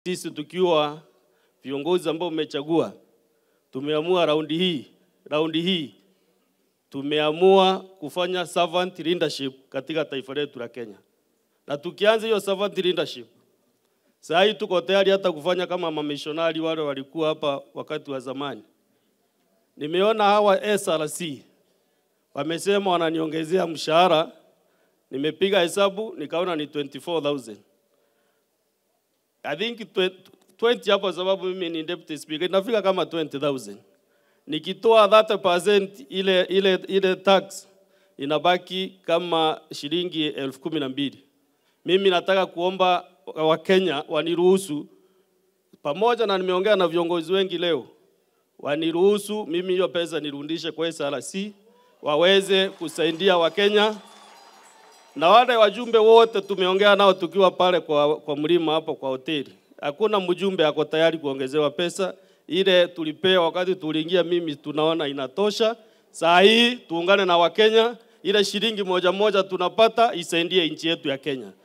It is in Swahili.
Sisi tukiwa viongozi ambao umechagua, tumeamua raundi hii tumeamua kufanya servant leadership katika taifa letu la Kenya. Na tukianza hiyo servant leadership, sasa hii tuko tayari hata kufanya kama mamishonari wale walikuwa hapa wakati wa zamani. Nimeona hawa SRC wamesema wananiongezea mshahara, nimepiga hesabu nikaona ni 24,000. I think 20 hapo sababu mimi ni deputy speaker, inafika kama 20,000. Nikitoa 30% ile tax inabaki kama shilingi 12,000. Mimi nataka kuomba Wakenya waniruhusu, pamoja na nimeongea na viongozi wengi leo, waniruhusu mimi hiyo pesa nirudishe kwa SRC waweze kusaidia Wakenya. Na wale wajumbe wote tumeongea nao tukiwa pale kwa mlima hapo kwa hoteli. Hakuna mjumbe ako tayari kuongezewa pesa. Ile tulipewa wakati tuliingia mimi tunaona inatosha. Saa hii tuungane na Wakenya, ile shilingi moja tunapata isaidie nchi yetu ya Kenya.